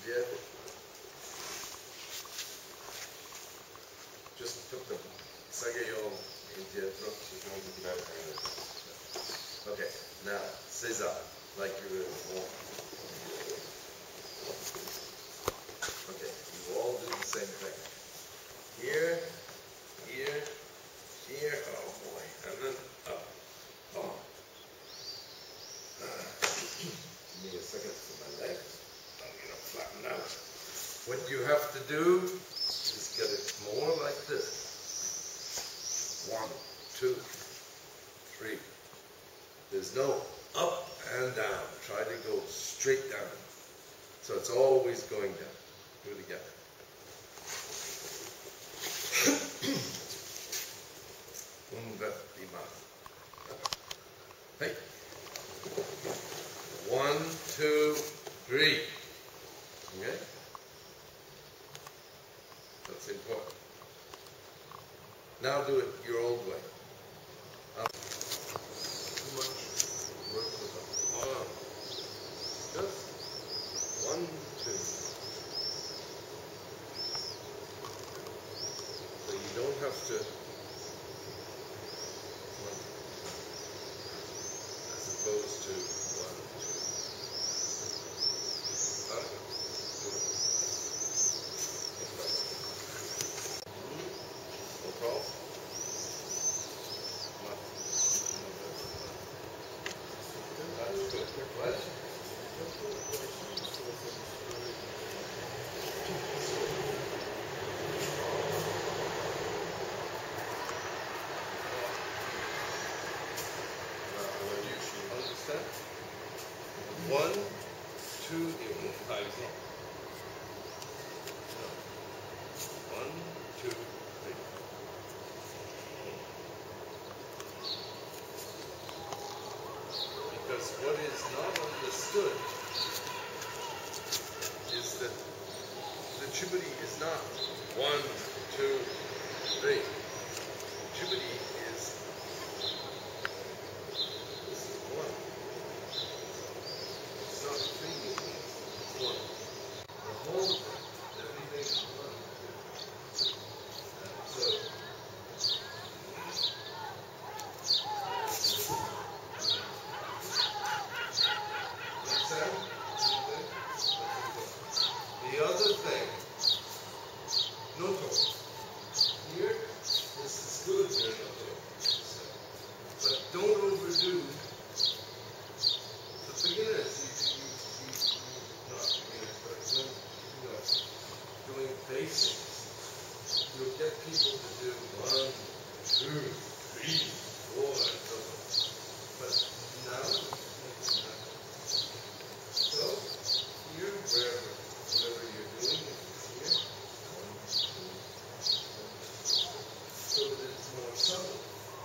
get, just put the sagayon indietro. Okay, now César, like you were. Okay, you all do the same thing. Here, here, here. Oh boy, and then up. Oh. Give me a second for my legs. I'm gonna flatten out. What you have to do is get it more like this. 1, 2, 3. There's no up and down. Try to go straight down. So it's always going down. Do it again. Hey. 1, 2, 3. Okay? That's important. Now do it your old way. Too much work with the arm. Just 1, 2. So you don't have to, as opposed to 1, 2. No problem. That's good. What? Understand? 1, 2, par exemple. 1, 2, 3. Because what is not understood is that the Chiburi is not 1, 2, 3. Chiburi is this is 1. It's not 3 movements, it's 1. The whole thing, everything is 1. And so the other thing, noto. Here, this is good, noto. But don't overdo. For beginners, not beginners, but when doing basics, you'll get people to do 1, 2, 3, 4, and so on. But now, so here, whatever you're doing, here, 1, 2, so that it's more subtle.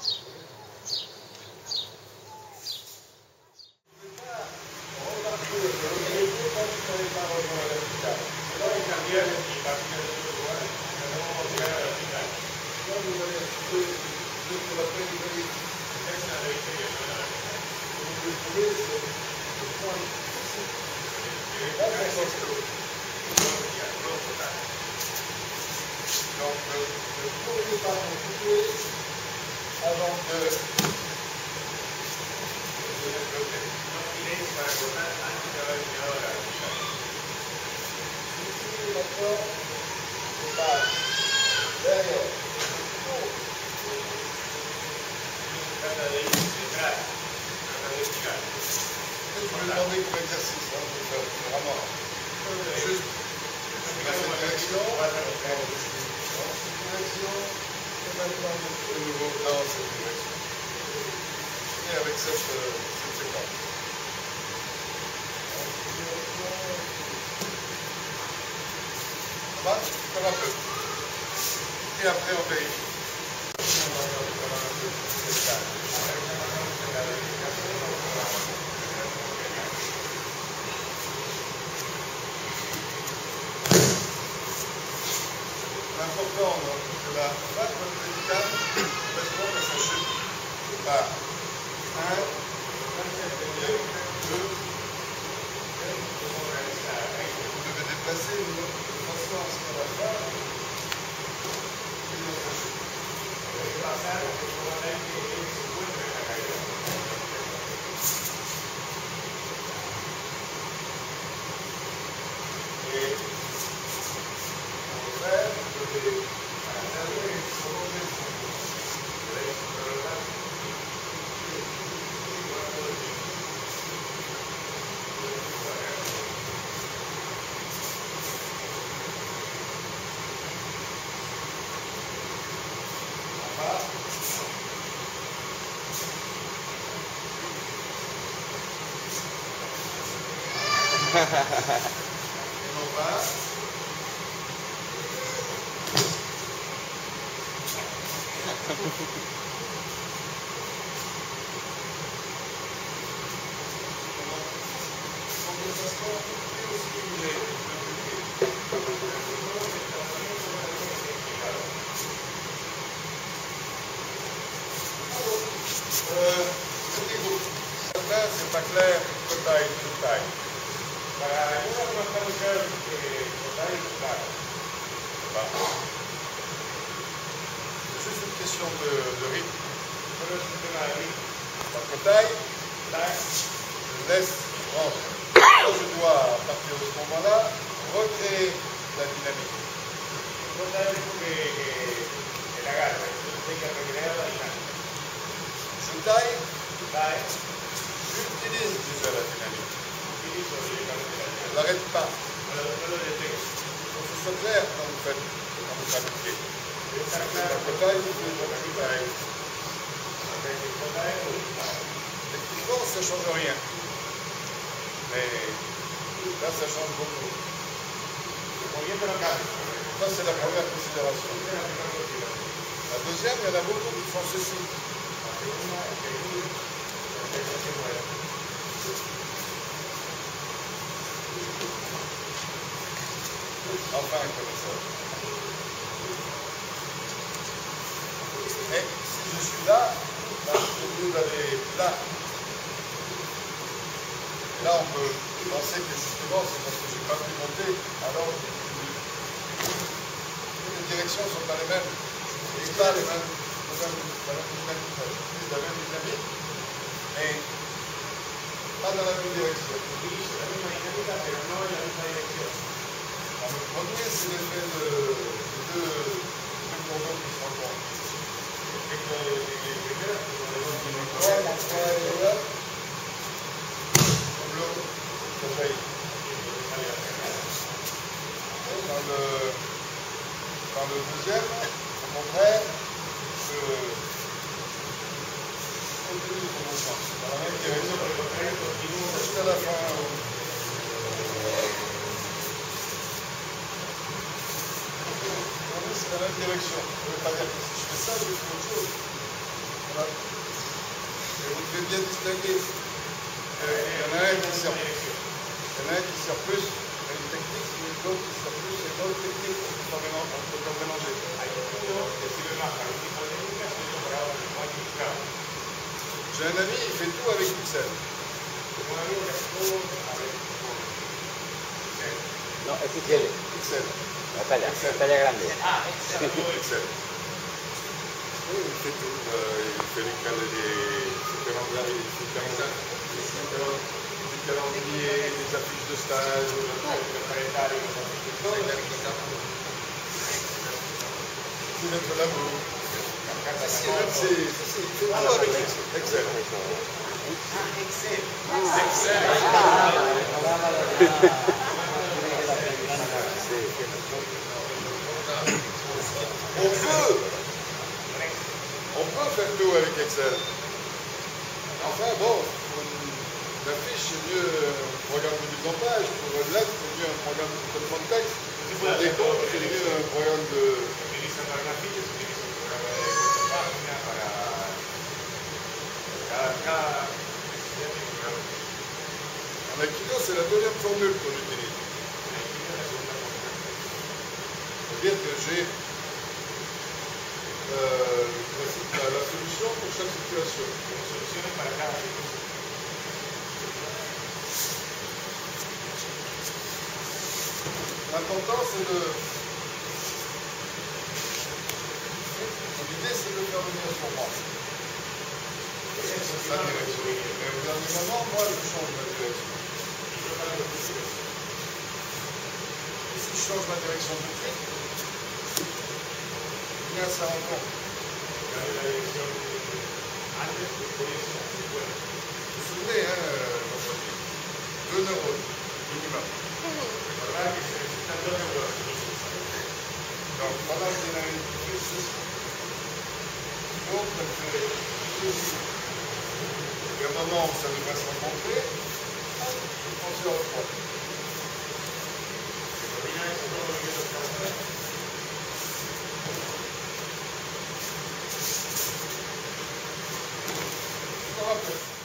Donc, le premier pas compliqué avant de développer. Ici, maintenant, c'est pas derrière. Je vais demander comme exercice, vraiment. Juste cette direction, et maintenant de nouveau dans cette direction. Et avec cette séquence. Ça va? Comme un peu. Et après on vérifie. L'important de la vague verticale, correspond à sa chute. C'est pas 1, 2, vous devez placer de façon à ce qu'à la fin, il et on fait c'est pas clair, toute taille. C'est juste une question de rythme. La taille, je laisse rentrer. Quand je dois, à partir de ce moment-là, recréer la dynamique. Je taille, j'utilise déjà la dynamique. Je n'arrête pas. Il faut que ce soit clair quand vous pratiquez. La taille, vous taille. Techniquement, ça ne change rien. Mais là, ça change beaucoup. Ça, c'est la première considération. La deuxième, il y en a beaucoup qui font ceci. Enfin, comme ça. Mais si je suis là, vous avez là. Et là, on peut penser que justement, c'est parce que je n'ai pas pu monter, alors les directions ne sont pas les mêmes. Et pas les mêmes, la même dynamique, mais pas dans la même direction. Le premier, c'est l'effet de deux cordons qui se rencontrent. Dans le deuxième, au contraire, je continue son mouvement dans la même direction jusqu'à la fin. C'est la même direction. Ça ne veut pas dire que si je fais ça, je fais autre chose. Voilà. Et vous devez bien distinguer. Il y en a un qui sert plus à une technique, et l'autre qui sert plus à une autre technique. On ne peut pas mélanger. J'ai un ami, il fait tout avec Excel. No, es Excel. Excel. La talla grande. Excel. Oui, il fait tout. Il fait les calendriers, les affiches de stage, il mettre la boue. C'est tout avec Excel. On peut faire tout avec Excel. Enfin bon, pour une affiche, c'est mieux un programme de mise en page. Pour une lettre, c'est mieux un programme de traitement de texte. Pour des comptes, c'est mieux un programme de... En Aikido, c'est la deuxième formule qu'on utilise. C'est-à-dire que j'ai la solution pour chaque situation. L'important, c'est de... L'idée, c'est de faire venir sur moi. C'est sa direction. Mais au dernier moment, moi, je change ma direction. Et si je change ma direction tout de suite, bien, ça rencontre. Vous vous souvenez, hein, 2 neurones minimum. Donc, voilà l'énergie précise. L'autre fait ceci. Et à un moment où ça devrait se rencontrer, je transfère au fond. Je me rappelle.